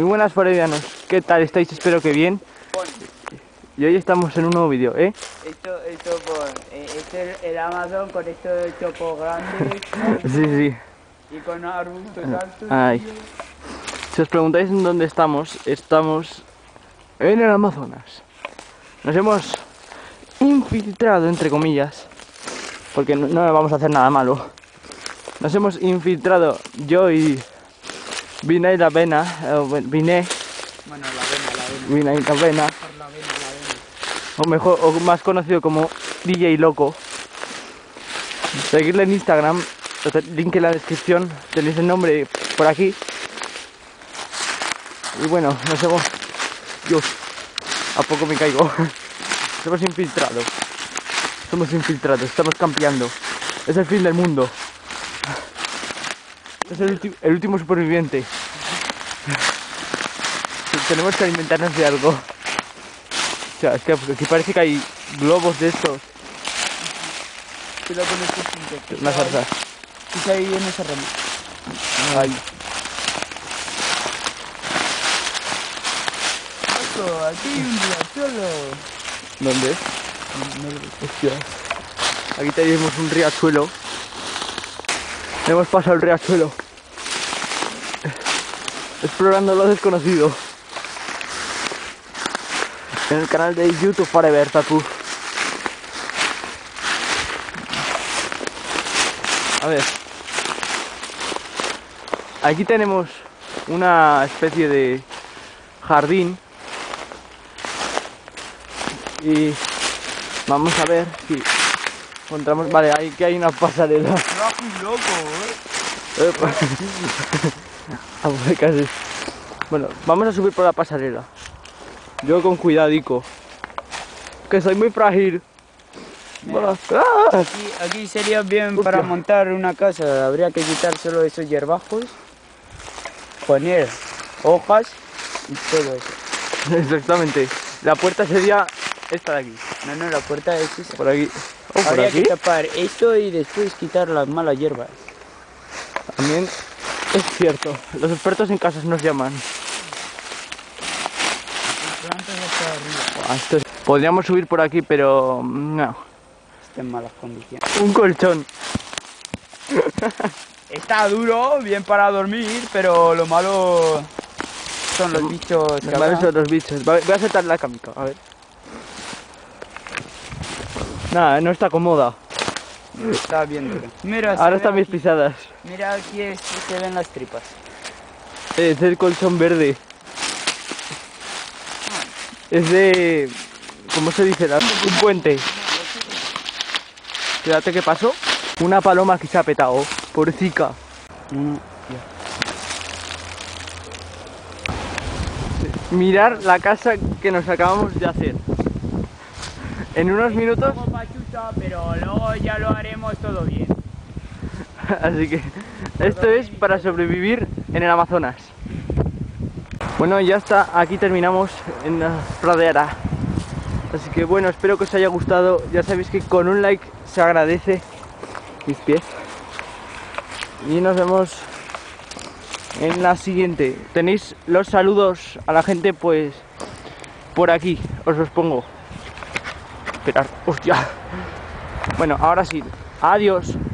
buenas forevianos, ¿qué tal estáis? Espero que bien. Y hoy estamos en un nuevo vídeo, ¿eh? Este es el Amazon con estos chopos grandes. Sí. Y con arbustos altos. Ay. Si os preguntáis en dónde estamos, estamos en el Amazonas. Nos hemos infiltrado, entre comillas, porque no vamos a hacer nada malo. Nos hemos infiltrado yo y Vinay la Vena, Vinay. Bueno, la vena. Vinay la Vena. Por la vena. O mejor, o más conocido como DJ Loco. Seguirle en Instagram, link en la descripción, tenéis el nombre por aquí. Y bueno, nos hemos... Dios, a poco me caigo. Nos hemos infiltrado. Somos infiltrados, estamos campeando. Es el fin del mundo. Es el último superviviente. Tenemos que alimentarnos de algo. O sea, es que aquí parece que hay globos de estos. Cuidado con estos insectos. Una zarza. Quizá ahí en esa rama. Ay. Ojo, aquí hay un riachuelo. ¿Dónde? Hostia. Aquí tenemos un riachuelo. Hemos pasado el riachuelo. Explorando lo desconocido. En el canal de YouTube Forever Tattoo. A ver. Aquí tenemos una especie de jardín. Y vamos a ver si encontramos... Vale, aquí hay una pasarela. ¡Muy loco, Casi. Bueno, vamos a subir por la pasarela. Yo con cuidadico, que soy muy frágil. Aquí sería bien. Hostia. Para montar una casa. Habría que quitar solo esos hierbajos, poner hojas y todo eso. Exactamente. La puerta sería esta de aquí. No, la puerta es esa. Por aquí. ¿O por Habría aquí? que tapar esto y después quitar las malas hierbas. También es cierto. Los expertos en casas nos llaman. Podríamos subir por aquí, pero no. Está en malas condiciones. Un colchón. Está duro, bien para dormir, pero lo malo son los bichos. Los malos son los bichos. Voy a saltar la camica, a ver. Nada, no está cómoda. Está bien duro. Mira, Ahora están mis pisadas. Mira aquí se ven las tripas. Es el colchón verde. Es de... ¿Cómo se dice? Un puente. Fíjate qué pasó. Una paloma que se ha petado. Pobrecita. Mirar la casa que nos acabamos de hacer. En unos minutos. Un poco pachucha, pero luego ya lo haremos todo bien. Así que esto es para sobrevivir en el Amazonas. Bueno, ya está, aquí terminamos en la pradera. Así que bueno, espero que os haya gustado. Ya sabéis que con un like se agradece. Mis pies. Y nos vemos en la siguiente. Tenéis los saludos a la gente, pues por aquí os los pongo. Esperad, hostia. Bueno, ahora sí, adiós.